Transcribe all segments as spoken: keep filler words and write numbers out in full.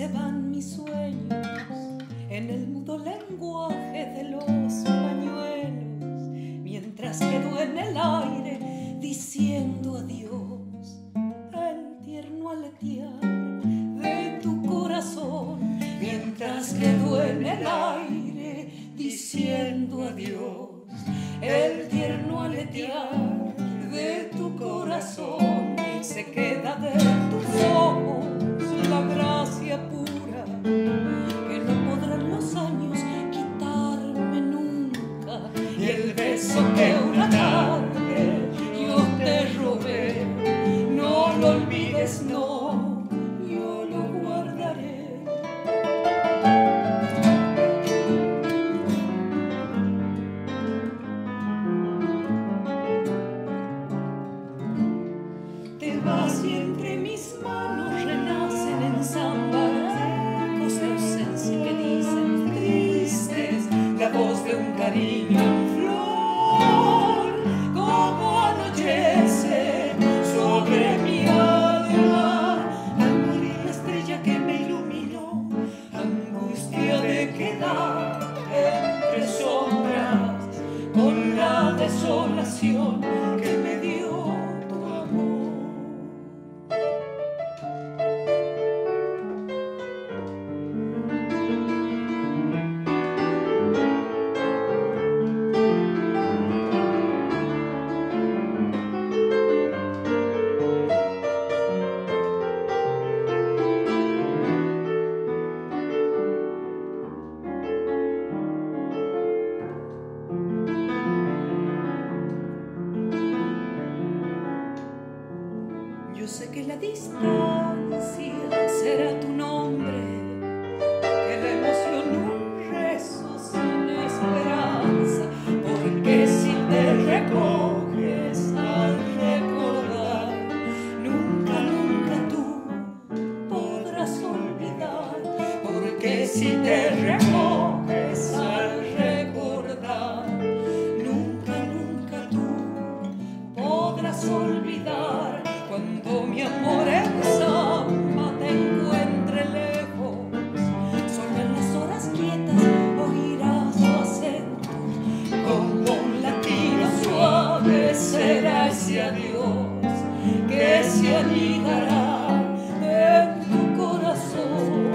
se van mis sueños en el mudo lenguaje de los pañuelos, mientras quedo en el aire diciendo adiós, el tierno aletear de tu corazón, mientras quedo en el aire diciendo adiós, el tierno aletear de tu corazón, se queda de tus ojos la gracia pura que no podrán los años quitarme nunca, y el beso que una tarde yo te robé, no lo olvides, no, yo lo guardaré. Te vas y entre mis manos renacen en samba ecos de ausencia que dicen tristes, la voz de un cariño en flor, como anochece sobre mi alma, al morir la estrella que me iluminó, angustia de quedar entre sombras con la desolación que me dio tu amor. Yo sé que la distancia será tu nombre, que la emoción un rezo sin esperanza, porque si te recoges al recordar, nunca, nunca tú podrás olvidar, porque si te recoges al recordar, nunca, nunca tú podrás olvidar. Cuando mi amor en samba te encuentre lejos, solo en las horas quietas oirás su acento, como un latido suave será ese adiós que se anidará en tu corazón.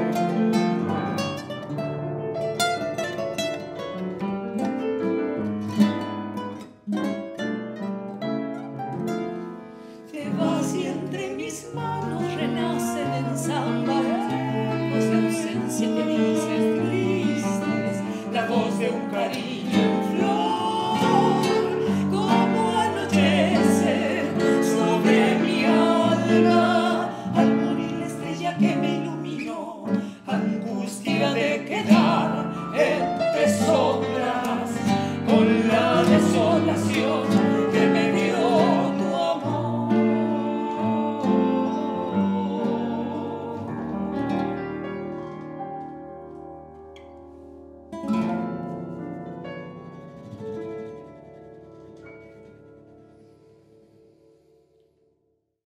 Te vas y entre mis manos renacen en samba ecos de ausencia que dicen tristes, la voz de un cariño